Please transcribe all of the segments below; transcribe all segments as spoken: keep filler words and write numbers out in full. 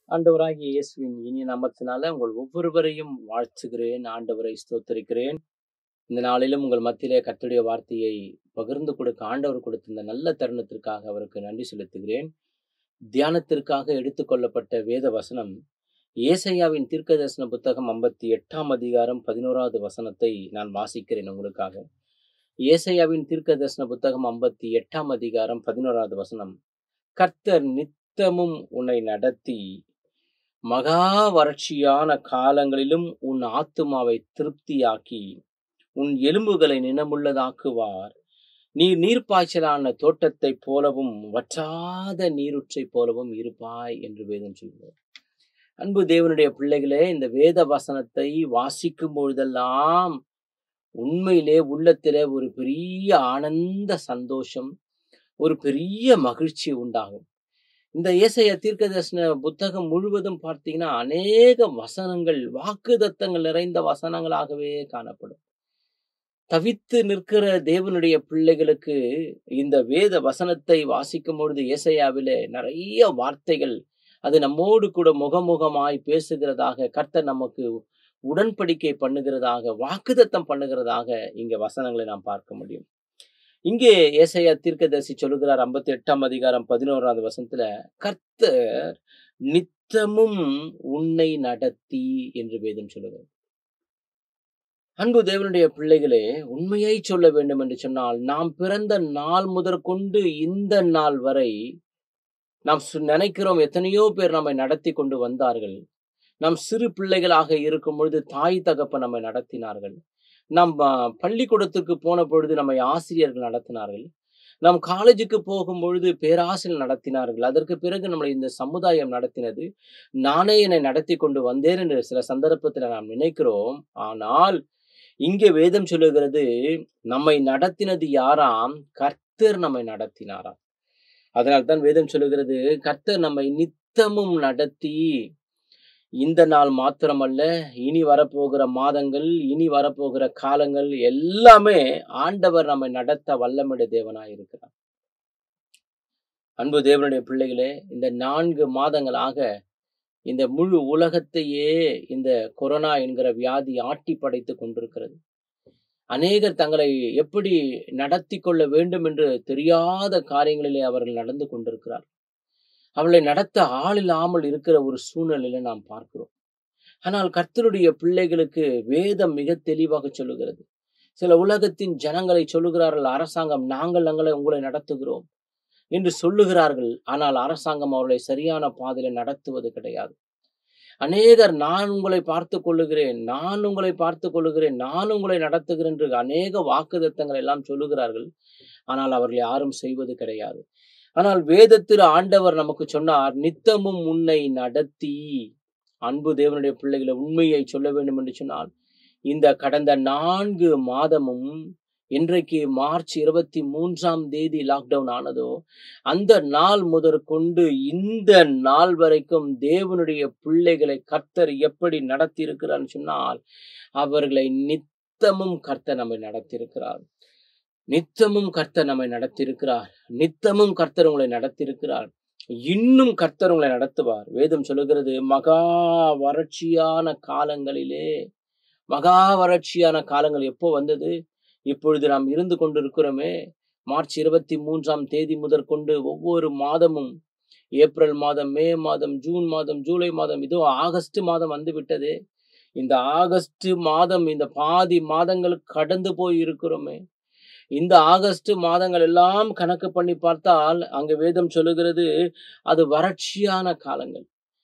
ஆண்டவராகிய இயேசுவின் இனிய நாமத்தினால உங்கள் ஒவ்வொருவரையும் வாழ்த்துகிறேன். ஆண்டவரை ஸ்தோத்தரிக்கிறேன். இந்த நாளிலும் உங்கள் மத்தியிலே கர்த்தருடைய வார்த்தையை பகிர்ந்து கொடுக்க ஆண்டவர் கொடுத்த இந்த நல்ல தருணத்திற்காக அவருக்கு நன்றி செலுத்துகிறேன். தியானத்திற்காக எடுத்துக்கொள்ளப்பட்ட வேத வசனம் ஏசாயாவின் தீர்க்கதரிசன புத்தகம் ஐம்பத்தி எட்டாம் அதிகாரம் பதினோராவது வசனத்தை நான் வாசிக்கிறேன் உங்களுக்காக. ஏசாயாவின் தீர்க்கதரிசன புத்தகம் ஐம்பத்தி எட்டாம் அதிகாரம் பதினோராவது வசனம். கர்த்தர் நித்தமும் உன்னை நடத்தி மகா வறட்சியான காலங்களிலும் உன் ஆத்துமாவை திருப்தியாக்கி உன் எலும்புகளை நினமுள்ளதாக்குவார். நீர் நீர்ப்பாய்ச்சலான தோட்டத்தை போலவும் வற்றாத நீருற்றை போலவும் இருப்பாய் என்று வேதம் சொல்கிறார். அன்பு தேவனுடைய பிள்ளைகளே, இந்த வேத வசனத்தை வாசிக்கும் பொழுதெல்லாம் உண்மையிலே உள்ளத்திலே ஒரு பெரிய ஆனந்த சந்தோஷம், ஒரு பெரிய மகிழ்ச்சி உண்டாகும். இந்த ஏசாயா தீர்க்கதரிசன புத்தகம் முழுவதும் பார்த்தீங்கன்னா அநேக வசனங்கள் வாக்குத்தத்தங்கள் நிறைந்த வசனங்களாகவே காணப்படும். தவித்து நிற்கிற தேவனுடைய பிள்ளைகளுக்கு இந்த வேத வசனத்தை வாசிக்கும் பொழுது ஏசாயாவிலே நிறைய வார்த்தைகள் அது நம்மோடு கூட முகமுகமாய் பேசுகிறதாக, கர்த்தர் நமக்கு உடன்படிக்கை பண்ணுகிறதாக, வாக்குத்தத்தம் பண்ணுகிறதாக இங்க வசனங்களை நாம் பார்க்க முடியும். இங்கே ஏசாயா தீர்க்கதரிசி சொல்லுகிறார் ஐம்பத்தி எட்டாம் அதிகாரம் பதினோராவது வசனத்துல, கர்த்தர் நித்தமும் உன்னை நடத்தி என்று வேதம் சொல்லுகிறது. அன்பு தேவனுடைய பிள்ளைகளே, உண்மையை சொல்ல வேண்டும் என்று சொன்னால், நாம் பிறந்த நாள் முதற்கொண்டு இந்த நாள் வரை நாம் நினைக்கிறோம் எத்தனையோ பேர் நம்மை நடத்தி கொண்டு வந்தார்கள். நாம் சிறு பிள்ளைகளாக இருக்கும் பொழுது தாய் தகப்ப நம்மை நடத்தினார்கள். நாம் பள்ளிக்கூடத்துக்கு போன பொழுது நம்மை ஆசிரியர்கள் நடத்தினார்கள். நாம் காலேஜுக்கு போகும் பொழுது பேராசிரியர் நடத்தினார்கள். அதற்கு பிறகு நம்மளை இந்த சமுதாயம் நடத்தினது. நானே என்னை நடத்தி கொண்டு வந்தேன் என்று சில சந்தர்ப்பத்தில் நாம் நினைக்கிறோம். ஆனால் இங்கே வேதம் சொல்லுகிறது, நம்மை நடத்தினது யாராம்? கர்த்தர் நம்மை நடத்தினாராம். அதனால்தான் வேதம் சொல்லுகிறது, கர்த்தர் நம்மை நித்தமும் நடத்தி இந்த நாள் மாத்திரமல்ல, இனி வரப்போகிற மாதங்கள், இனி வரப்போகிற காலங்கள் எல்லாமே ஆண்டவர் நம்மை நடத்த வல்லமையுடைய தேவனாய் இருக்கிறார். அன்பு தேவனுடைய பிள்ளைகளே, இந்த நான்கு மாதங்களாக இந்த முழு உலகத்தையே இந்த கொரோனா என்கிற வியாதி ஆட்டி படைத்து கொண்டிருக்கிறது. அநேகர் தங்களை எப்படி நடத்தி கொள்ள வேண்டும் என்று தெரியாத காரியங்களிலே அவர்கள் நடந்து கொண்டிருக்கிறார். அவளை நடத்த ஆள் இல்லாமல் இருக்கிற ஒரு சூழ்நிலையில நாம் பார்க்கிறோம். ஆனால் கர்த்தருடைய பிள்ளைகளுக்கு வேதம் மிக தெளிவாக சொல்லுகிறது. சில உலகத்தின் ஜனங்களை சொல்லுகிறார்கள், அரசாங்கம் நாங்கள் நாங்களே உங்களை நடத்துகிறோம் என்று சொல்லுகிறார்கள். ஆனால் அரசாங்கம் அவர்களை சரியான பாதையில நடத்துவது கிடையாது. அநேகர் நான் உங்களை பார்த்து கொள்ளுகிறேன், நான் உங்களை பார்த்து கொள்ளுகிறேன், நான் உங்களை நடத்துகிறேன் என்று அநேக வாக்குத்தத்தங்கள் எல்லாம் சொல்லுகிறார்கள். ஆனால் அவர்கள் யாரும் செய்வது கிடையாது. ஆனால் வேதத்தில் ஆண்டவர் நமக்கு சொன்னார், நித்தமும் உன்னை நடத்தி. அன்பு தேவனுடைய பிள்ளைகளை, உண்மையை சொல்ல வேண்டும் என்று சொன்னால், இந்த கடந்த நான்கு மாதமும் இன்றைக்கு மார்ச் இருபத்தி மூன்றாம் தேதி லாக்டவுன் ஆனதோ, அந்த நாள் முதற்கொண்டு இந்த நாள் வரைக்கும் தேவனுடைய பிள்ளைகளை கர்த்தர் எப்படி நடத்தி இருக்கிறார் சொன்னால், அவர்களை நித்தமும் கர்த்தர் நம்மை நடத்தியிருக்கிறார். நித்தமும் கர்த்தர் நம்மை நடத்தியிருக்கிறார். நித்தமும் கர்த்தர் உங்களை நடத்தியிருக்கிறார். இன்னும் கர்த்தர் உங்களை நடத்துவார். வேதம் சொல்லுகிறது, மகா வறட்சியான காலங்களிலே, மகா வறட்சியான காலங்கள் எப்போ வந்தது? இப்பொழுது நாம் இருந்து கொண்டிருக்கிறோமே, மார்ச் இருபத்தி மூன்றாம் தேதி முதற்கொண்டு ஒவ்வொரு மாதமும், ஏப்ரல் மாதம், மே மாதம், ஜூன் மாதம், ஜூலை மாதம், இதோ ஆகஸ்ட் மாதம் வந்து விட்டதே. இந்த ஆகஸ்ட் மாதம், இந்த பாதி மாதங்கள் கடந்து போய் இருக்கிறோமே. இந்த ஆகஸ்ட் மாதங்கள் எல்லாம் கணக்கு பண்ணி பார்த்தால் அங்க வேதம் சொல்லுகிறது, அது வறட்சியான காலங்கள்,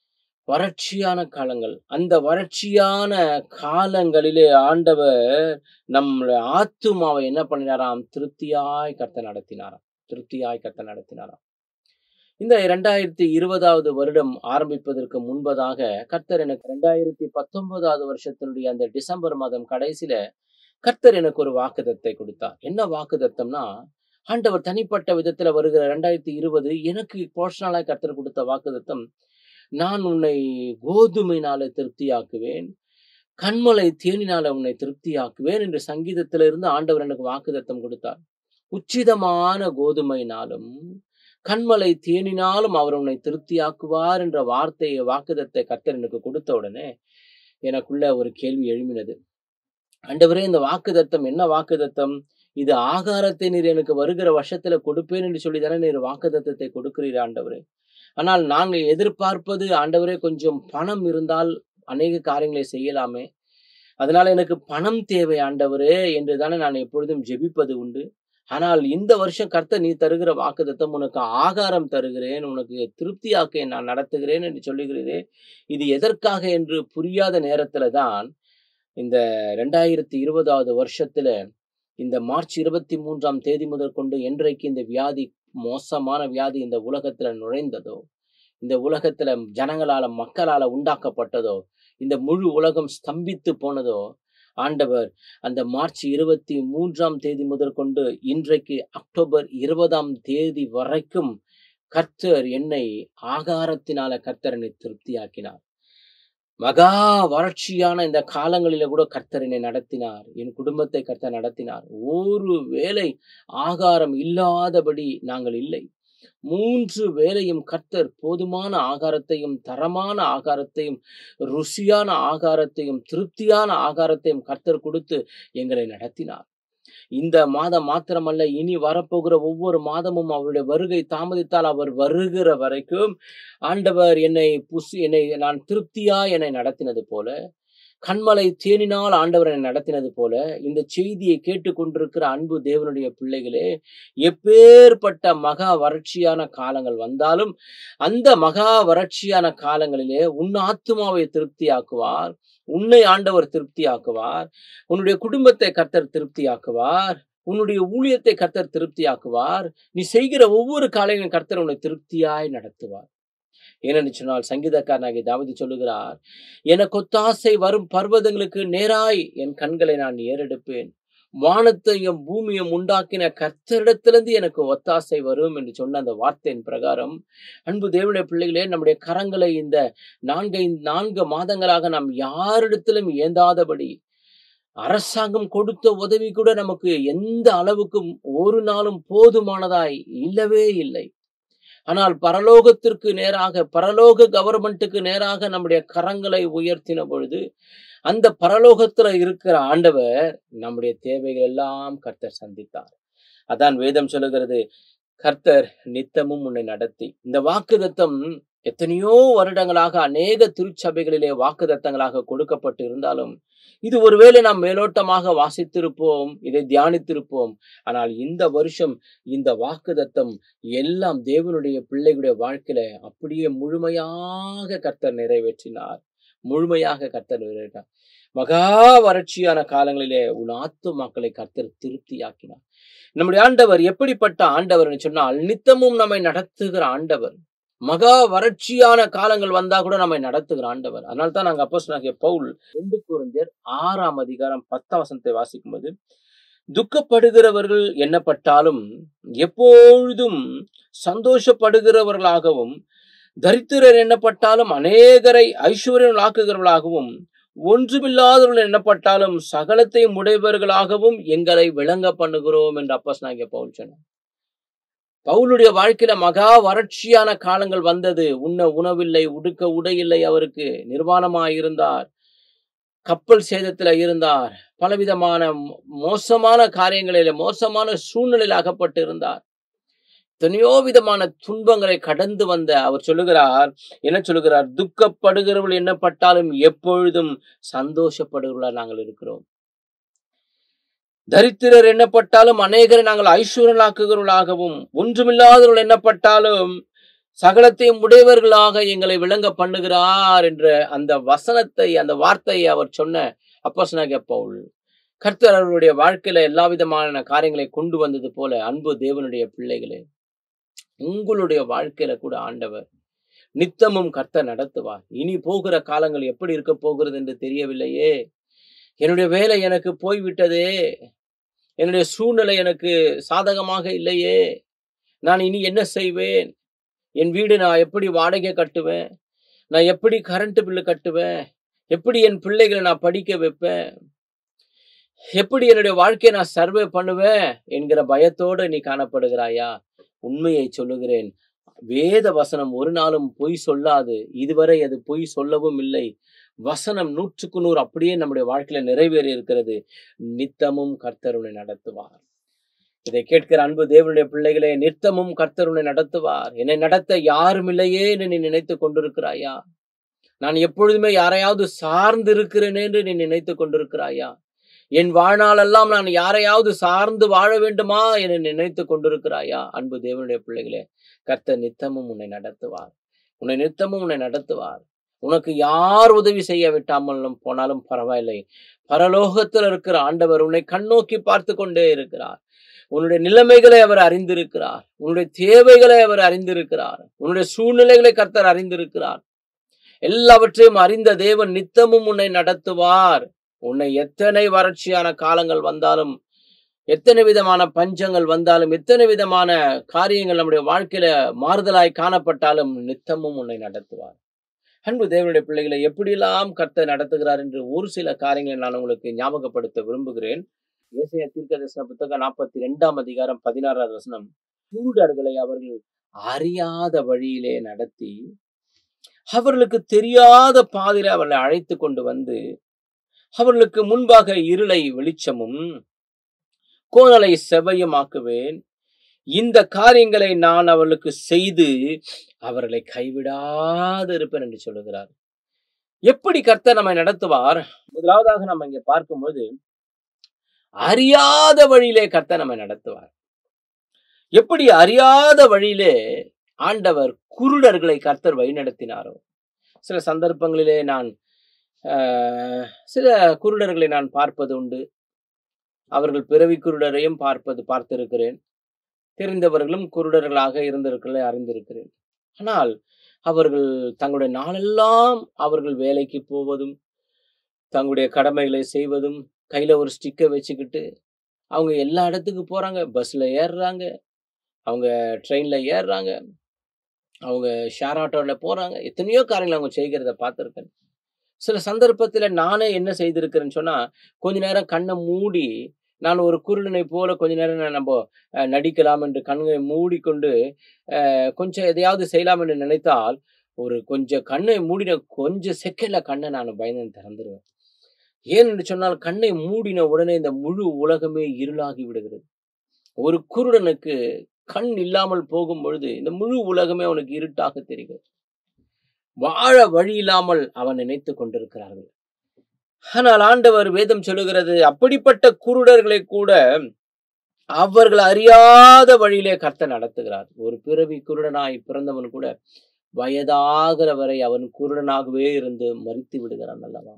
வறட்சியான காலங்கள். அந்த வறட்சியான காலங்களிலே ஆண்டவர் நம்முடைய ஆத்துமாவை என்ன பண்ணினாராம்? திருப்தியாய் கர்த்தர் நடத்தினாராம். திருப்தியாய் கர்த்தர் நடத்தினாராம். இந்த இரண்டாயிரத்தி இருபதாவது வருடம் ஆரம்பிப்பதற்கு முன்பதாக கர்த்தர் எனக்கு இரண்டாயிரத்தி பத்தொன்பதாவது வருஷத்தினுடைய அந்த டிசம்பர் மாதம் கடைசியில கர்த்தர் எனக்கு ஒரு வாக்குத்தத்தை கொடுத்தார். என்ன வாக்குத்தத்தம்னா, ஆண்டவர் தனிப்பட்ட விதத்துல வருகிற இரண்டாயிரத்தி இருபது எனக்கு பர்சனலாய் கர்த்தர் கொடுத்த வாக்குத்தத்தம், நான் உன்னை கோதுமையினால திருப்தியாக்குவேன், கண்மலை தேனினால உன்னை திருப்தியாக்குவேன் என்று சங்கீதத்திலிருந்து ஆண்டவர் எனக்கு வாக்குத்தத்தம் கொடுத்தார். உச்சிதமான கோதுமையினாலும் கண்மலை தேனினாலும் அவர் உன்னை திருப்தியாக்குவார் என்ற வார்த்தையை வாக்குதத்தை கர்த்தர் எனக்கு கொடுத்த உடனே எனக்குள்ள ஒரு கேள்வி எழும்பினது. ஆண்டவரே, இந்த வாக்குதத்தம் என்ன வாக்குதத்தம்? இது ஆகாரத்தை நீர் எனக்கு வருகிற வருஷத்துல கொடுப்பேன் என்று சொல்லி தானே நீர் வாக்குதத்தத்தை கொடுக்கிறீர் ஆண்டவரே. ஆனால் நாங்கள் எதிர்பார்ப்பது ஆண்டவரே, கொஞ்சம் பணம் இருந்தால் அநேக காரியங்களை செய்யலாமே, அதனால எனக்கு பணம் தேவை ஆண்டவரே என்று தானே நான் எப்பொழுதும் ஜெபிப்பது உண்டு. ஆனால் இந்த வருஷம் கர்த்தர் நீ தருகிற வாக்குதத்தம், உனக்கு ஆகாரம் தருகிறேன், உனக்கு திருப்தியாக்க நான் நடத்துகிறேன் என்று சொல்லுகிறீரே, இது எதற்காக என்று புரியாத நேரத்துல தான் இந்த ரெண்டாயிரத்தி இருபதாவது வருஷத்துல இந்த மார்ச் இருபத்தி மூன்றாம் தேதி முதல் கொண்டு என்றைக்கு இந்த வியாதி, மோசமான வியாதி இந்த உலகத்துல நுழைந்ததோ, இந்த உலகத்துல ஜனங்களால மக்களால உண்டாக்கப்பட்டதோ, இந்த முழு உலகம் ஸ்தம்பித்து போனதோ, ஆண்டவர் அந்த மார்ச் இருபத்தி மூன்றாம் தேதி முதல் கொண்டு இன்றைக்கு அக்டோபர் இருபதாம் தேதி வரைக்கும் கர்த்தர் என்னை ஆகாரத்தினால கர்த்தர் என்னை திருப்தியாக்கினார். மகா வறட்சியான இந்த காலங்களில கூட கர்த்தர் என்னை நடத்தினார், என் குடும்பத்தை கர்த்தர் நடத்தினார். ஒரு வேளை ஆகாரம் இல்லாதபடி நாங்கள் இல்லை. மூன்று வேளையும் கர்த்தர் போதுமான ஆகாரத்தையும், தரமான ஆகாரத்தையும், ருசியான ஆகாரத்தையும், திருப்தியான ஆகாரத்தையும் கர்த்தர் கொடுத்து எங்களை நடத்தினார். இந்த மாதம் மாத்திரமல்ல, இனி வரப்போகிற ஒவ்வொரு மாதமும் அவருடைய வருகை தாமதித்தால் அவர் வருகிற வரைக்கும் ஆண்டவர் என்னை புசி என்னை நான் திருப்தியா என்னை நடத்தினது போல, கண்மலை தேனினால் ஆண்டவர் என்னை நடத்தினது போல, இந்த செய்தியை கேட்டுக்கொண்டிருக்கிற அன்பு தேவனுடைய பிள்ளைகளே, எப்பேற்பட்ட மகா வறட்சியான காலங்கள் வந்தாலும் அந்த மகா வறட்சியான காலங்களிலே உன் ஆத்துமாவை திருப்தியாக்குவார், உன்னை ஆண்டவர் திருப்தியாக்குவார், உன்னுடைய குடும்பத்தை கர்த்தர் திருப்தியாக்குவார், உன்னுடைய ஊழியத்தை கர்த்தர் திருப்தியாக்குவார், நீ செய்கிற ஒவ்வொரு காலையும் கர்த்தர் உன்னை திருப்தியாய் நடத்துவார். ஏனென்று சொன்னால் சங்கீதக்காரனாகிய தாவீது சொல்லுகிறார், எனக்கு ஒத்தாசை வரும் பர்வதங்களுக்கு நேராய் என் கண்களை நான் ஏறெடுப்பேன், வானத்தையும் பூமியும் உண்டாக்கின கர்த்தரிடத்திலிருந்து எனக்கு ஒத்தாசை வரும் என்று சொன்ன அந்த வார்த்தையின் பிரகாரம், அன்பு தேவனுடைய பிள்ளைகளே, நம்முடைய கரங்களை இந்த நான்கு நான்கு மாதங்களாக நாம் யாரிடத்திலும் ஏந்தாதபடி, அரசாங்கம் கொடுத்த உதவி கூட நமக்கு எந்த அளவுக்கும் ஒரு நாளும் போதுமானதாய் இல்லவே இல்லை. ஆனால் பரலோகத்திற்கு நேராக, பரலோக கவர்மெண்ட்டுக்கு நேராக நம்முடைய கரங்களை உயர்த்தின பொழுது அந்த பரலோகத்துல இருக்கிற ஆண்டவர் நம்முடைய தேவைகள் எல்லாம் கர்த்தர் சந்தித்தார். அதான் வேதம் சொல்லுகிறது, கர்த்தர் நித்தமும் உன்னை நடத்தி. இந்த வாக்குதத்தம் எத்தனையோ வருடங்களாக அநேக திருச்சபைகளிலே வாக்குதத்தங்களாக கொடுக்கப்பட்டு இருந்தாலும் இது ஒருவேளை நாம் மேலோட்டமாக வாசித்திருப்போம், இதை தியானித்திருப்போம். ஆனால் இந்த வருஷம் இந்த வாக்குதத்தம் எல்லாம் தேவனுடைய பிள்ளைகளுடைய வாழ்க்கையில அப்படியே முழுமையாக கர்த்தர் நிறைவேற்றினார், முழுமையாக கர்த்தர் நிறைவேற்றினார். மகா வறட்சியான காலங்களிலே உன் ஆத்துமாக்களை கர்த்தர் திருப்தியாக்கினார். நம்முடைய ஆண்டவர் எப்படிப்பட்ட ஆண்டவர் சொன்னால், நித்தமும் நம்மை நடத்துகிற ஆண்டவர். மகா வறட்சியான காலங்கள் வந்தா கூட நம்மை நடத்துகிற ஆண்டவர். அதனால தான் நாங்க அப்போஸ்தலனாகிய பவுல் ரெண்டு கொரிந்தியர் ஆறாம் அதிகாரம் பத்தாம் வசனத்தை வாசிக்கும் போது, துக்கப்படுகிறவர்கள் எண்ணப்பட்டாலும் எப்பொழுதும் சந்தோஷப்படுகிறவர்களாகவும், தரித்திரர் எண்ணப்பட்டாலும் அநேகரை ஐஸ்வர்யங்களாக்குகிறவர்களாகவும், ஒன்றுமில்லாதவர்கள் எண்ணப்பட்டாலும் சகலத்தையும் உடையவர்களாகவும் எங்களை விளங்க பண்ணுகிறோம் என்று அப்போஸ்தலனாகிய பவுல் சொன்னார். பவுலுடைய வாழ்க்கையில மகா வறட்சியான காலங்கள் வந்தது. உண்ண உணவில்லை, உடுக்க உடை இல்லை, அவருக்கு நிர்வாணமாயிருந்தார், கப்பல் சேதத்துல இருந்தார், பலவிதமான மோசமான காரியங்களில, மோசமான சூழ்நிலையில் அகப்பட்டு இருந்தார். எத்தனையோ விதமான துன்பங்களை கடந்து வந்த அவர் சொல்லுகிறார், என்ன சொல்லுகிறார், துக்கப்படுகிறவர்கள் எண்ணப்பட்டாலும் எப்பொழுதும் சந்தோஷப்படுகிறவர்களா நாங்கள் இருக்கிறோம். தரித்திரர் எண்ணப்பட்டாலும் அநேகரை நாங்கள் ஐஸ்வர்யங்களாக்குகிறவர்களாகவும், ஒன்றுமில்லாதவர்கள் எண்ணப்பட்டாலும் சகலத்தையும் உடையவர்களாக எங்களை விளங்க பண்ணுகிறார் என்ற அந்த வசனத்தை, அந்த வார்த்தையை அவர் சொன்ன அப்போஸ்தலனாகிய பவுல், கர்த்தர் அவருடைய வாழ்க்கையில எல்லா விதமான காரியங்களை கொண்டு வந்தது போல, அன்பு தேவனுடைய பிள்ளைகளே, உங்களுடைய வாழ்க்கையில கூட ஆண்டவர் நித்தமும் கர்த்தர் நடத்துவார். இனி போகிற காலங்கள் எப்படி இருக்க போகிறது என்று தெரியவில்லையே, என்னுடைய வேலை எனக்கு போய்விட்டதே, என்னுடைய சூழ்நிலை எனக்கு சாதகமாக இல்லையே, நான் இனி என்ன செய்வேன், என் வீடு நான் எப்படி வாடகை கட்டுவேன், நான் எப்படி கரண்ட் பில்லு கட்டுவேன், எப்படி என் பிள்ளைகளை நான் படிக்க வைப்பேன், எப்படி என்னுடைய வாழ்க்கையை நான் சர்வே பண்ணுவேன் என்கிற பயத்தோடு நீ காணப்படுகிறாயா? உண்மையை சொல்லுகிறேன். வேத வசனம் ஒரு நாளும் பொய் சொல்லாது. இதுவரை அது பொய் சொல்லவும் இல்லை. வசனம் நூற்றுக்கு நூறு அப்படியே நம்முடைய வாழ்க்கையில நிறைவேறி இருக்கிறது. நித்தமும் கர்த்தர் உன்னை நடத்துவார். இதை கேட்கிற அன்பு தேவனுடைய பிள்ளைகளே, நித்தமும் கர்த்தர் உன்னை நடத்துவார். என்னை நடத்த யாரும் இல்லையே என்று நீ நினைத்துக் கொண்டிருக்கிறாயா? நான் எப்பொழுதுமே யாரையாவது சார்ந்து இருக்கிறேன் என்று நீ நினைத்துக் கொண்டிருக்கிறாயா? என் வாழ்நாளெல்லாம் நான் யாரையாவது சார்ந்து வாழ வேண்டுமா என நினைத்துக் கொண்டிருக்கிறாயா? அன்பு தேவனுடைய பிள்ளைகளே, கர்த்தர் நித்தமும் உன்னை நடத்துவார். உன்னை நித்தமும் உன்னை நடத்துவார். உனக்கு யார் உதவி செய்ய விட்டாமலும் போனாலும் பரவாயில்லை. பரலோகத்தில் இருக்கிற ஆண்டவர் உன்னை கண்ணோக்கி பார்த்து கொண்டே இருக்கிறார். உன்னுடைய நிலைமைகளை அவர் அறிந்திருக்கிறார். உன்னுடைய தேவைகளை அவர் அறிந்திருக்கிறார். உன்னுடைய சூழ்நிலைகளை கர்த்தர் அறிந்திருக்கிறார். எல்லாவற்றையும் அறிந்த தேவன் நித்தமும் உன்னை நடத்துவார். உன்னை எத்தனை வறட்சியான காலங்கள் வந்தாலும், எத்தனை விதமான பஞ்சங்கள் வந்தாலும், எத்தனை விதமான காரியங்கள் நம்முடைய வாழ்க்கையில மாறுதலாய் காணப்பட்டாலும் நித்தமும் உன்னை நடத்துவார். அன்பு தேவனுடைய பிள்ளைகளை எப்படியெல்லாம் கர்த்தர் நடத்துகிறார் என்று ஒரு சில காரியங்களை நான் உங்களுக்கு ஞாபகப்படுத்த விரும்புகிறேன். ஏசாயா தீர்க்கதரிசன புத்தகம் நாற்பத்தி இரண்டாம் அதிகாரம் பதினாறாவது வசனம், குருடர்களை அவர்கள் அறியாத வழியிலே நடத்தி அவர்களுக்கு தெரியாத பாதையில அவர்களை அழைத்து கொண்டு வந்து அவர்களுக்கு முன்பாக இருளை வெளிச்சமும் கோணலை செவ்வையுமாக்குவேன். இந்த காரியங்களை நான் அவர்களுக்கு செய்து அவர்களை கைவிடாது இருப்பேன் என்று சொல்லுகிறார். எப்படி கர்த்தர் நம்மை நடத்துவார்? முதலாவதாக நம்ம இங்க பார்க்கும்போது அறியாத வழியிலே கர்த்தர் நம்மை நடத்துவார். எப்படி அறியாத வழியிலே ஆண்டவர் குருடர்களை கர்த்தர் வழிநடத்தினாரோ, சில சந்தர்ப்பங்களிலே நான் சில குருடர்களை நான் பார்ப்பது உண்டு. அவர்கள் பிறவி குருடரையும் பார்ப்பது பார்த்திருக்கிறேன். தெரிந்தவர்களும் குருடர்களாக இருந்திருக்கிறதை அறிந்திருக்கிறேன். ஆனால் அவர்கள் தங்களுடைய நாளெல்லாம் அவர்கள் வேலைக்கு போவதும், தங்களுடைய கடமைகளை செய்வதும், கையில ஒரு ஸ்டிக்கை வச்சுக்கிட்டு அவங்க எல்லா இடத்துக்கு போறாங்க. பஸ்ல ஏறுறாங்க, அவங்க ட்ரெயின்ல ஏறுறாங்க, அவங்க ஷேர் ஆட்டோல போறாங்க. எத்தனையோ காரியங்கள் அவங்க செய்கிறத பார்த்திருக்கேன். சில சந்தர்ப்பத்துல நானே என்ன செய்திருக்கிறேன்னு சொன்னா, கொஞ்ச நேரம் கண்ணை மூடி நான் ஒரு குருடனை போல கொஞ்ச நேரம் நம்ம நடிக்கலாம் என்று கண்ணை மூடிக்கொண்டு கொஞ்சம் எதையாவது செய்யலாம் என்று நினைத்தால், ஒரு கொஞ்சம் கண்ணை மூடின கொஞ்சம் செகண்ட்ல கண்ணை நான் பயந்து திறந்துருவேன். ஏன் என்று சொன்னால், கண்ணை மூடின உடனே இந்த முழு உலகமே இருளாகி விடுகிறது. ஒரு குருடனுக்கு கண் இல்லாமல் போகும் பொழுது இந்த முழு உலகமே அவனுக்கு இருட்டாக தெரிகிறது. வாழ வழி இல்லாமல் அவன் நினைத்து கொண்டிருக்கிறார்கள். ஆனால் ஆண்டவர் வேதம் சொல்லுகிறது, அப்படிப்பட்ட குருடர்களை கூட அவர்கள் அறியாத வழியிலே கர்த்தர் நடத்துகிறார். ஒரு பிறவி குருடனாய் பிறந்தவன் கூட வயதாகிற வரை அவன் குருடனாகவே இருந்து மரித்து விடுகிறான் அல்லவா?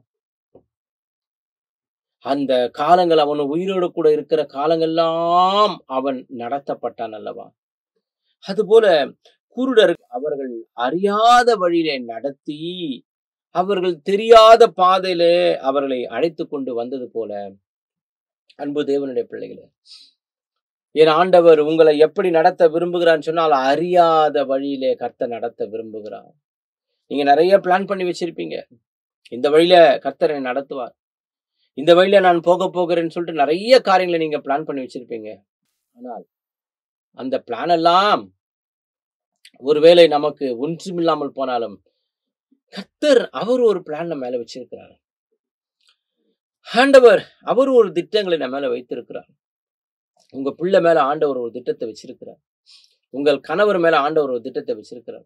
அந்த காலங்கள் அவன் உயிரோடு கூட இருக்கிற காலங்கள்லாம் அவன் நடத்தப்பட்டான் அல்லவா? அதுபோல குருடர் அவர்கள் அறியாத வழியிலே நடத்தி அவர்கள் தெரியாத பாதையிலே அவர்களை அழைத்து கொண்டு வந்தது போல, அன்பு தேவனுடைய பிள்ளைகளே, என் ஆண்டவர் உங்களை எப்படி நடத்த விரும்புகிறான்னு சொன்னால், அறியாத வழியிலே கர்த்தர் நடத்த விரும்புகிறார். நீங்க நிறைய பிளான் பண்ணி வச்சிருப்பீங்க. இந்த வழியில கர்த்தர் என்னை நடத்துவார், இந்த வழியில நான் போக போகிறேன்னு சொல்லிட்டு நிறைய காரியங்களை நீங்க பிளான் பண்ணி வச்சிருப்பீங்க. ஆனால் அந்த பிளான் எல்லாம் ஒருவேளை நமக்கு ஒன்றுமில்லாமல் போனாலும் கர்த்தர் அவர் ஒரு பிளான் நம்ம மேல வச்சிருக்கிறார். ஆண்டவர் அவர் ஒரு திட்டங்களை நம்ம மேல வைத்திருக்கிறார். உங்க பிள்ளை மேல ஆண்டவர் ஒரு திட்டத்தை வச்சிருக்கிறார். உங்கள் கணவர் மேல ஆண்டவர் ஒரு திட்டத்தை வச்சிருக்கிறார்.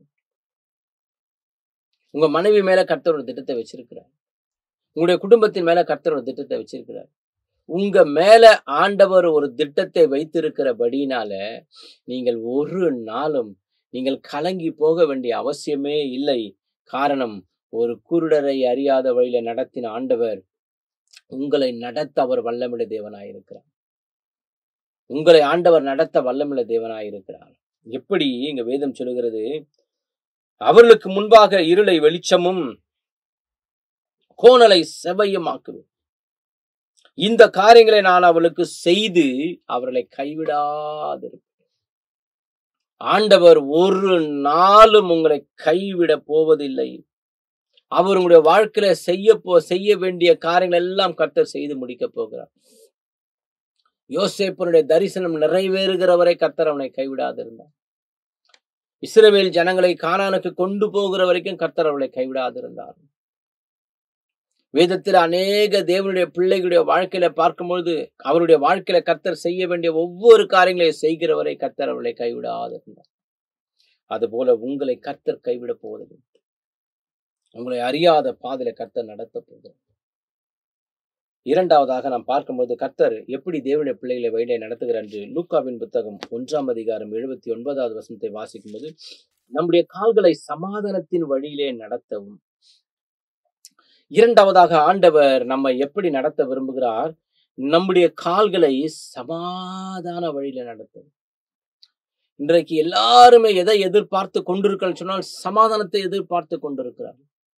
உங்க மனைவி மேல கர்த்தர் ஒரு திட்டத்தை வச்சிருக்கிறார். உங்களுடைய குடும்பத்தின் மேல கர்த்தர் ஒரு திட்டத்தை வச்சிருக்கிறார். உங்க மேல ஆண்டவர் ஒரு திட்டத்தை வைத்திருக்கிறபடினால நீங்கள் ஒரு நாளும் நீங்கள் கலங்கி போக வேண்டிய அவசியமே இல்லை. காரணம், ஒரு குருடரை அறியாத வழியில நடத்தின ஆண்டவர் உங்களை நடத்த அவர் வல்லமில்ல தேவனாயிருக்கிறார். உங்களை ஆண்டவர் நடத்த வல்லமில்ல தேவனாயிருக்கிறார். எப்படி இங்க வேதம் சொல்லுகிறது, அவர்களுக்கு முன்பாக இருளை வெளிச்சமும் கோணலை செவ்வையுமாக்குவேன். இந்த காரியங்களை நான் அவளுக்கு செய்து அவர்களை கைவிடாதிருப்பேன். ஆண்டவர் ஒரு நாளும் உங்களை கைவிட போவதில்லை. அவர் உங்களுடைய வாழ்க்கையில செய்ய போ செய்ய வேண்டிய காரியங்கள் எல்லாம் கர்த்தர் செய்து முடிக்க போகிறார். யோசேப்புடைய தரிசனம் நிறைவேறுகிற வரை கர்த்தர் அவனை கைவிடாதிருந்தார். இஸ்ரவேல் ஜனங்களை கானானுக்கு கொண்டு போகிற வரைக்கும் கர்த்தர் அவர்களை கைவிடாதிருந்தார். வேதத்தில் அநேக தேவனுடைய பிள்ளைகளுடைய வாழ்க்கையில பார்க்கும்பொழுது அவருடைய வாழ்க்கையில கர்த்தர் செய்ய வேண்டிய ஒவ்வொரு காரியங்களையும் செய்கிறவரை கர்த்தர் அவர்களை கைவிடாதிருந்தார். அதுபோல உங்களை கர்த்தர் கைவிட போவதில்லை. உங்களை அறியாத பாதையில கர்த்தர் நடத்த போகிறார். இரண்டாவதாக நாம் பார்க்கும்போது கர்த்தர் எப்படி தேவனுடைய பிள்ளைகளை வழியிலே நடத்துகிறார் என்று லூக்காவின் புத்தகம் ஒன்றாம் அதிகாரம் எழுபத்தி ஒன்பதாவது வசனத்தை வாசிக்கும் போது, நம்முடைய கால்களை சமாதானத்தின் வழியிலே நடத்தவும். இரண்டாவதாக ஆண்டவர் நம்மை எப்படி நடத்த விரும்புகிறார்? நம்முடைய கால்களை சமாதான வழியில நடத்தவும். இன்றைக்கு எல்லாருமே எதை எதிர்பார்த்து கொண்டிருக்கிறார் சொன்னால் சமாதானத்தை எதிர்பார்த்து கொண்டிருக்கிறார்.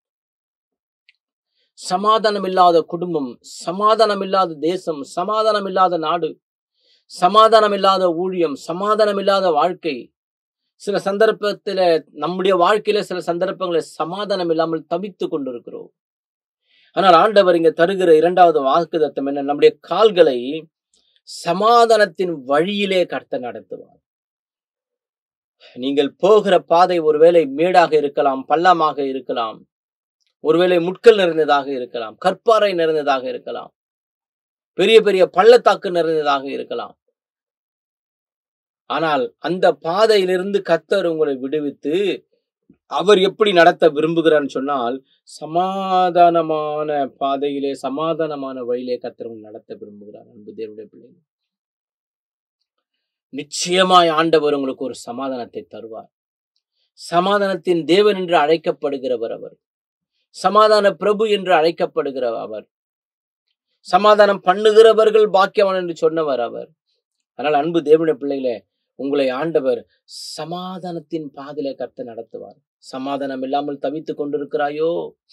சமாதானம் இல்லாத குடும்பம், சமாதானம் இல்லாத தேசம், சமாதானம் இல்லாத நாடு, சமாதானம் இல்லாத ஊழியம், சமாதானம் இல்லாத வாழ்க்கை. சில சந்தர்ப்பத்தில நம்முடைய வாழ்க்கையில சில சந்தர்ப்பங்களில் சமாதானம் இல்லாமல் தவித்து கொண்டிருக்கிறோம். ஆனால் ஆண்டவர் இங்க தருகிற இரண்டாவது வாக்குத்தத்தம் என்ன? நம்முடைய கால்களை சமாதானத்தின் வழியிலே கர்த்தர் நடத்துவார். நீங்கள் போகிற பாதை ஒருவேளை மேடாக இருக்கலாம், பள்ளமாக இருக்கலாம், ஒருவேளை முட்கள் நிறைந்ததாக இருக்கலாம், கற்பாறை நிறைந்ததாக இருக்கலாம், பெரிய பெரிய பள்ளத்தாக்கு நிறைந்ததாக இருக்கலாம். ஆனால் அந்த பாதையிலிருந்து கர்த்தர் உங்களை விடுவித்து அவர் எப்படி நடத்த விரும்புகிறார் சொன்னால் சமாதானமான பாதையிலே சமாதானமான வழியிலே கர்த்தர் நடத்த விரும்புகிறார். அன்பு தேவனுடைய பிள்ளைகள், நிச்சயமாய் ஆண்டவர் உங்களுக்கு ஒரு சமாதானத்தை தருவார். சமாதானத்தின் தேவன் என்று அழைக்கப்படுகிறவர் அவர். சமாதான பிரபு என்று அழைக்கப்படுகிற அவர். சமாதானம் பண்ணுகிறவர்கள் பாக்கியவான் என்று சொன்னவர் அவர். ஆனால் அன்பு தேவனுடைய பிள்ளைகளே, உங்களை ஆண்டவர் சமாதானத்தின் பாதையிலே கர்த்தர் நடத்துவார். சமாதானம் இல்லாமல் தவித்துக் கொண்டிருக்கிறாயோ?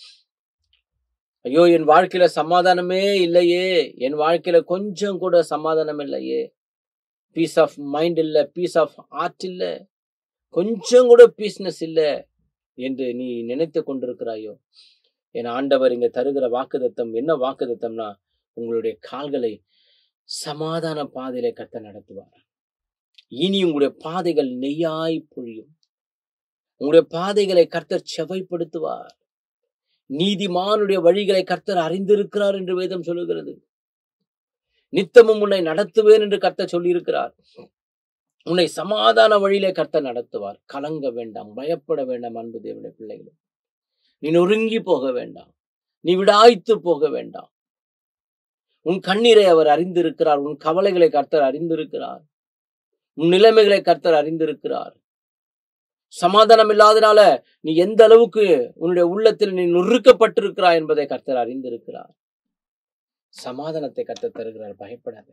ஐயோ, என் வாழ்க்கையில சமாதானமே இல்லையே, என் வாழ்க்கையில கொஞ்சம் கூட சமாதானம் இல்லையே, பீஸ் ஆஃப் மைண்ட் இல்ல, பீஸ் ஆஃப் ஹார்ட் இல்ல, கொஞ்சம் கூட பீஸ்னஸ் இல்ல என்று நீ நினைத்து கொண்டிருக்கிறாயோ? என் ஆண்டவர் இங்க தருகிற வாக்குத்தத்தம் என்ன வாக்குத்தத்தம்னா, உங்களுடைய கால்களை சமாதான பாதையிலே கர்த்தர் நடத்துவார். இனி உங்களுடைய பாதைகள் நெய்யாய் பொழியும். உங்களுடைய பாதைகளை கர்த்தர் செவைப்படுத்துவார். நீதிமானுடைய வழிகளை கர்த்தர் அறிந்திருக்கிறார் என்று வேதம் சொல்லுகிறது. நித்தமும் உன்னை நடத்துவேன் என்று கர்த்தர் சொல்லி இருக்கிறார். உன்னை சமாதான வழியிலே கர்த்தர் நடத்துவார். கலங்க வேண்டாம், பயப்பட வேண்டாம். அன்பு தேவனுடைய பிள்ளைகளே, நீ நொறுங்கி போக வேண்டாம், நீ விடாய்த்து போக வேண்டாம். உன் கண்ணீரை அவர் அறிந்திருக்கிறார். உன் கவலைகளை கர்த்தர் அறிந்திருக்கிறார். உன் நிலைமைகளை கர்த்தர் அறிந்திருக்கிறார். சமாதானம் இல்லாதனால நீ எந்த அளவுக்கு உன்னுடைய உள்ளத்தில் நீ நொறுக்கப்பட்டிருக்கிறாய் என்பதை கர்த்தர் அறிந்திருக்கிறார். சமாதானத்தை கர்த்தர் தருகிறார். பயப்படாத.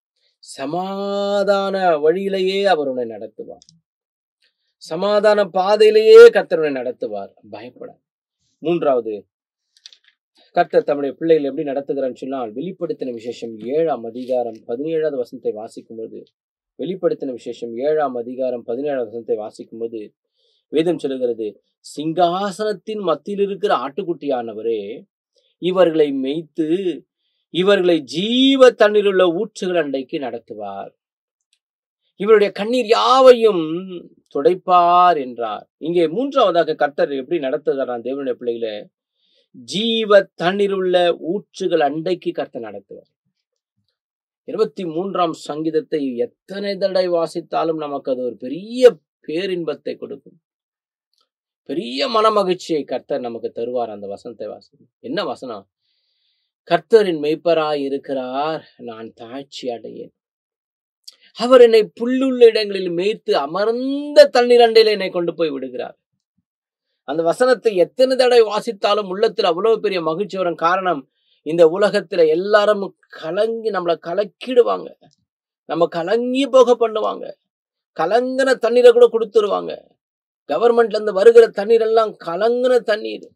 சமாதான வழியிலேயே அவர் உன்னை நடத்துவார். சமாதான பாதையிலேயே கர்த்தர் உன்னை நடத்துவார். பயப்படாத. மூன்றாவது, கர்த்தர் தம்முடைய பிள்ளைகள் எப்படி நடத்துகிறான்னு சொன்னால், வெளிப்படுத்தின விசேஷம் ஏழாம் அதிகாரம் பதினேழாவது வசனத்தை வாசிக்கும் போது வெளிப்படுத்தின விசேஷம் ஏழாம் அதிகாரம் பதினேழாவது வசனத்தை வாசிக்கும் போது வேதம் சொல்லுகிறது, சிங்காசனத்தின் மத்தியில் இருக்கிற ஆட்டுக்குட்டியானவரே இவர்களை மேய்த்து இவர்களை ஜீவ தண்ணீர் உள்ள ஊற்றுகள் அண்டைக்கு நடத்துவார். இவருடைய கண்ணீர் யாவையும் துடைப்பார் என்றார். இங்கே மூன்றாவதாக கர்த்தர் எப்படி நடத்துகிறார் தேவனுடைய பிள்ளைகளை? ஜீவ தண்ணீர் உள்ள ஊற்றுகள் அண்டைக்கு கர்த்தர் நடத்துவார். இருபத்தி மூன்றாம் சங்கீதத்தை எத்தனை தடவை வாசித்தாலும் நமக்கு அது ஒரு பெரிய பேரின்பத்தை கொடுக்கும். பெரிய மன மகிழ்ச்சியை கர்த்தர் நமக்கு தருவார். அந்த வசனத்தை வாசிக்கும். என்ன வசனம்? கர்த்தரின் மெய்ப்பராய் இருக்கிறார், நான் தாழ்ச்சி அடையேன். அவர் என்னை புல்லுள்ள இடங்களில் மேய்த்து அமர்ந்த தண்ணீர் அண்டையில என்னை கொண்டு போய் விடுகிறார். அந்த வசனத்தை எத்தனை தடவை வாசித்தாலும் உள்ளத்துல அவ்வளவு பெரிய மகிழ்ச்சி வரும். காரணம், இந்த உலகத்துல எல்லாரும் கலங்கி நம்மளை கலக்கிடுவாங்க, நம்ம கலங்கி போக பண்ணுவாங்க. கலங்கின தண்ணீரை கூட கொடுத்துருவாங்க. கவர்மெண்ட்ல இருந்து வருகிற தண்ணீர் எல்லாம் கலங்கின தண்ணீர்.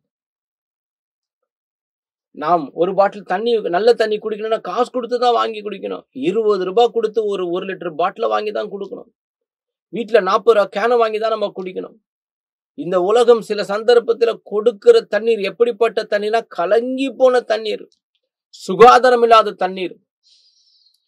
நாம் ஒரு பாட்டில் தண்ணி, நல்ல தண்ணி குடிக்கணும்னா காசு கொடுத்துதான் வாங்கி குடிக்கணும். இருபது ரூபாய் கொடுத்து ஒரு ஒரு லிட்டர் பாட்டில வாங்கி தான் கொடுக்கணும். வீட்டுல நாற்பது ரூபாய் கேனை வாங்கி தான் நம்ம குடிக்கணும். இந்த உலகம் சில சந்தர்ப்பத்துல கொடுக்கிற தண்ணீர் எப்படிப்பட்ட தண்ணீர்னா கலங்கி போன தண்ணீர், சுகாதாரம் இல்லாத தண்ணீர்,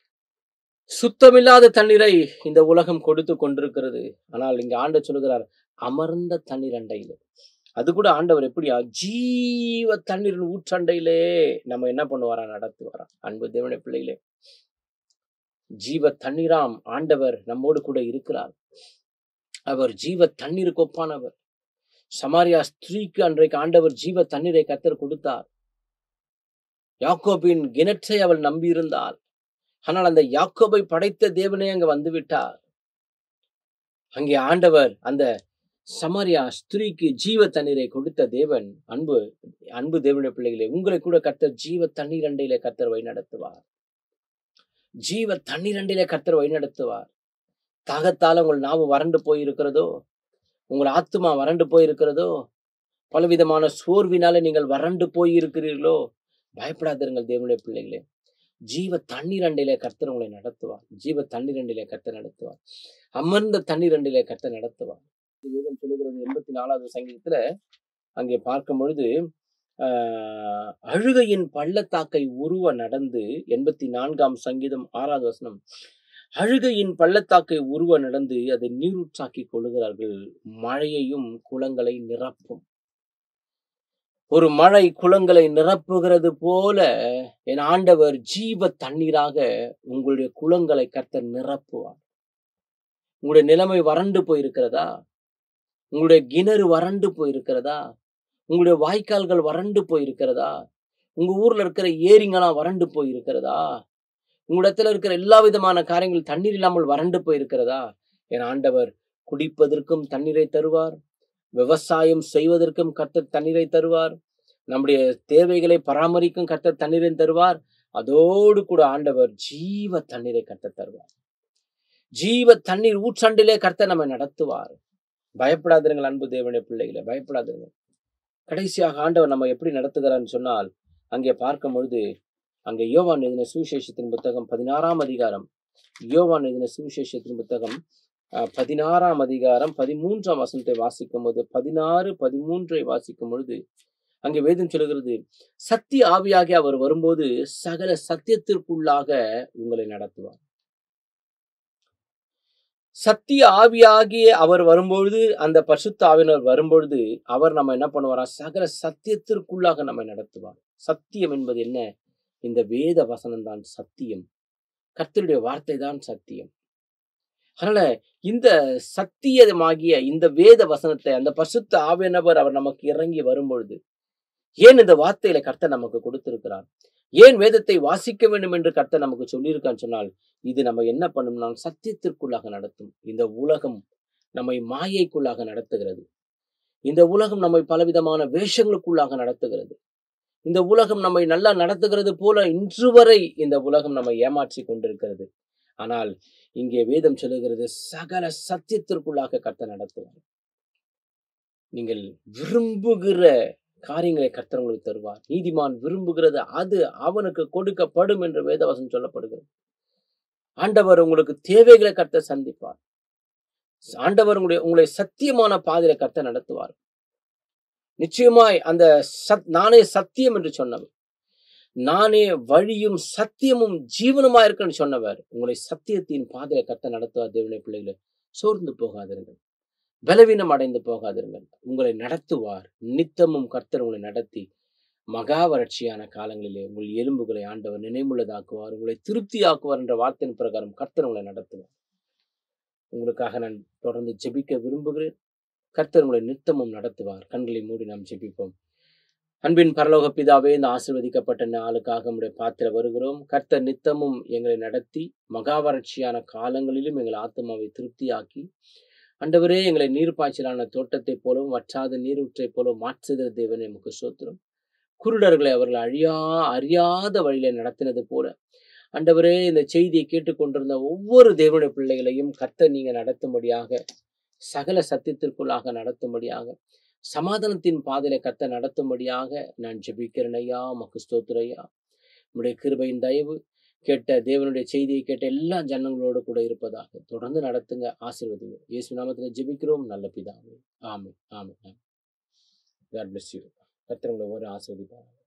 சுத்தமில்லாத தண்ணீரை இந்த உலகம் கொடுத்து கொண்டிருக்கிறது. ஆனால் இங்க ஆண்டவர் சொல்லுகிறார், அமர்ந்த தண்ணீர் அண்டையிலே. அது கூட ஆண்டவர் எப்படியா ஜீவ தண்ணீரின் ஊற்றண்டையிலே நம்ம என்ன பண்ணுவாரா? நடத்துவாரா? அன்பு தேவனுடைய பிள்ளைகளே, ஜீவ தண்ணீராம் ஆண்டவர் நம்மோடு கூட இருக்கிறார். அவர் ஜீவ தண்ணீருக்கு ஒப்பானவர். சமாரியா ஸ்திரீக்கு அன்றைக்கு ஆண்டவர் ஜீவ தண்ணீரை கர்த்தர் கொடுத்தார். யாக்கோபின் கிணற்றை அவள் நம்பியிருந்தாள். ஆனால் அந்த யாக்கோபை படைத்த தேவனே அங்க வந்து விட்டார். அங்கே ஆண்டவர் அந்த சமாரியா ஸ்திரீக்கு ஜீவ தண்ணீரை கொடுத்த தேவன், அன்பு அன்பு தேவனுடைய பிள்ளைகளே, உங்களை கூட கர்த்தர் ஜீவ தண்ணீர் அண்டையிலே கர்த்தர் வழி நடத்துவார். ஜீவ தண்ணீர் அண்டையிலே கர்த்தர் வழி நடத்துவார். தாகத்தால உங்கள் நாவு வறண்டு போயிருக்கிறதோ, உங்கள் ஆத்துமா வறண்டு போயிருக்கிறதோ, பலவிதமான சோர்வினால நீங்கள் வறண்டு போயிருக்கிறீர்களோ, பயப்படாதிருங்கள் தேவனுடைய பிள்ளைகளே. ஜீவ தண்ணீர் அண்டையிலே கர்த்தர் உங்களை நடத்துவார். ஜீவ தண்ணீர் அண்டையிலே கர்த்தர் நடத்துவார். அமர்ந்த தண்ணீர் அண்டையிலே கர்த்தர் நடத்துவார். வேதம் சொல்லுகிறது எண்பத்தி நாலாவது சங்கீதத்துல அங்கே பார்க்கும் பொழுது ஆஹ் அழுகையின் பள்ளத்தாக்கை உருவ நடந்து, எண்பத்தி நான்காம் சங்கீதம் ஆறாவது வசனம், அழுகையின் பள்ளத்தாக்கை உருவ நடந்து அதை நீரூற்றாக்கி கொள்ளுகிறார்கள், மழையையும் குளங்களை நிரப்பும். ஒரு மழை குளங்களை நிரப்புகிறது போல என் ஆண்டவர் ஜீவ தண்ணீராக உங்களுடைய குளங்களை கர்த்தர் நிரப்புவார். உங்களுடைய நிலைமை வறண்டு போயிருக்கிறதா? உங்களுடைய கிணறு வறண்டு போயிருக்கிறதா? உங்களுடைய வாய்க்கால்கள் வறண்டு போயிருக்கிறதா? உங்க ஊர்ல இருக்கிற ஏரிங்கெல்லாம் வறண்டு போயிருக்கிறதா? உங்களிடத்துல இருக்கிற எல்லா விதமான காரியங்கள் தண்ணீர் இல்லாமல் வறண்டு போயிருக்கிறதா? என் ஆண்டவர் குடிப்பதற்கும் தண்ணீரை தருவார், விவசாயம் செய்வதற்கும் கர்த்தர் தண்ணீரை தருவார், நம்முடைய தேவைகளை பராமரிக்கும் கர்த்தர் தண்ணீரை தருவார். அதோடு கூட ஆண்டவர் ஜீவ தண்ணீரை கர்த்தர் தருவார். ஜீவ தண்ணீர் ஊற்றண்டிலே கர்த்தர் நம்மை நடத்துவார். பயப்படாதிருங்கள் அன்பு தேவனுடைய பிள்ளைகளை, பயப்படாதிருங்கள். கடைசியாக ஆண்டவர் நம்ம எப்படி நடத்துகிறான்னு சொன்னால், அங்கே பார்க்கும் பொழுது அங்கே யோவான் எழுதின சுவிசேஷத்தின் புத்தகம் பதினாறாம் அதிகாரம், யோவான் எழுதின சுவிசேஷத்தின் புத்தகம் பதினாறாம் அதிகாரம் பதிமூன்றாம் வசனத்தை வாசிக்கும் போது, பதினாறு பதிமூன்றை வாசிக்கும் பொழுது அங்கே வேதம் சொல்லுகிறது, சத்திய ஆவியாகி அவர் வரும்போது சகல சத்தியத்திற்குள்ளாக உங்களை நடத்துவார். சத்திய ஆவியாகிய அவர் வரும்பொழுது, அந்த பரிசுத்த ஆவியினர் வரும்பொழுது அவர் நம்ம என்ன பண்ணுவாரா? சகல சத்தியத்திற்குள்ளாக நம்மை நடத்துவார். சத்தியம் என்பது என்ன? இந்த வேத வசனம் தான் சத்தியம். கர்த்தருடைய வார்த்தை தான் சத்தியம். அதனால இந்த சத்தியமாகிய இந்த வேத வசனத்தை அந்த பரிசுத்த ஆவியானவர் அவர் நமக்கு இறங்கி வரும்பொழுது, ஏன் இந்த வார்த்தையில கர்த்தர் நமக்கு கொடுத்திருக்கிறார், ஏன் வேதத்தை வாசிக்க வேண்டும் என்று கர்த்தர் நமக்கு சொல்லியிருக்கான்னு சொன்னால், இது நம்ம என்ன பண்ணும்னா சத்தியத்திற்குள்ளாக நடத்தும். இந்த உலகம் நம்மை மாயைக்குள்ளாக நடத்துகிறது. இந்த உலகம் நம்மை பலவிதமான வேஷங்களுக்குள்ளாக நடத்துகிறது. இந்த உலகம் நம்மை நல்லா நடத்துகிறது போல இன்று வரை இந்த உலகம் நம்மை ஏமாற்றி கொண்டிருக்கிறது. ஆனால் இங்கே வேதம் சொல்லுகிறது, சகல சத்தியத்திற்குள்ளாக கர்த்தர் நடத்துவார். நீங்கள் விரும்புகிற காரியங்களை கர்த்தர் உங்களுக்கு தருவார். நீதிமான் விரும்புகிறது அது அவனுக்கு கொடுக்கப்படும் என்று வேதவசனம் சொல்லப்படுகிறது. ஆண்டவர் உங்களுக்கு தேவைகளை கர்த்தர் சந்திப்பார். ஆண்டவர் உங்களுடைய உங்களை சத்தியமான பாதையில கர்த்தர் நடத்துவார். நிச்சயமாய் அந்த சத் நானே சத்தியம் என்று சொன்னவர், நானே வழியும் சத்தியமும் ஜீவனுமா இருக்குன்னு சொன்னவர் உங்களை சத்தியத்தின் பாதையில கர்த்தர் நடத்துவார். தேவனுடைய பிள்ளைகளை, சோர்ந்து போகாதிருங்கள், பலவீனம் அடைந்து போகாதிருங்கள். உங்களை நடத்துவார். நித்தமும் கர்த்தர் உங்களை நடத்தி மகா வறட்சியான காலங்களிலே உங்கள் எலும்புகளை ஆண்டவர் நினைவுள்ளதாக்குவார், உங்களை திருப்தியாக்குவார் என்ற வார்த்தையின் பிரகாரம் கர்த்தர் உங்களை நடத்துவார். உங்களுக்காக நான் தொடர்ந்து ஜெபிக்க விரும்புகிறேன். கர்த்தர் உங்களை நித்தமும் நடத்துவார். கண்களை மூடி நாம் ஜெபிப்போம். அன்பின் பரலோக பிதாவே, இந்த ஆசீர்வதிக்கப்பட்ட நாளுக்காக நம்முடைய பாத்திர வருகிறோம். கர்த்தர் நித்தமும் எங்களை நடத்தி மகா வறட்சியான காலங்களிலும் எங்கள் ஆத்மாவை திருப்தியாக்கி, ஆண்டவரே, எங்களை நீர்ப்பாய்ச்சலான தோட்டத்தை போலவும் வற்றாத நீரூற்றை போலவும் மாற்றுகிற தேவனே உமக்கு ஸ்தோத்திரம். குருடர்களை அவர்கள் அழியா அறியாத வழியில நடத்தினது போல, ஆண்டவரே, இந்த செய்தியை கேட்டுக்கொண்டிருந்த ஒவ்வொரு தேவனுடைய பிள்ளைகளையும் கர்த்தர் நீங்க நடத்தும்படியாக, சகல சத்தியத்திற்குள்ளாக நடத்தும்படியாக, சமாதானத்தின் பாதையில கர்த்தர் நடத்தும்படியாக நான் ஜெபிக்கிறேன் ஐயா. உமக்கு ஸ்தோத்திரம் ஐயா. உம்முடைய கிருபையின் தயவு கேட்ட தேவனுடைய செய்தியை கேட்ட எல்லா ஜனங்களோடு கூட இருப்பதாக தொடர்ந்து நடத்துங்க, ஆசீர்வதிங்க. இயேசு நாமத்தில் ஜெபிக்கிறோம் நல்ல பிதாவே. ஆமென், ஆமென். God bless you. கர்த்தர் உங்களை ஒரு ஆசீர்வதிப்பார்.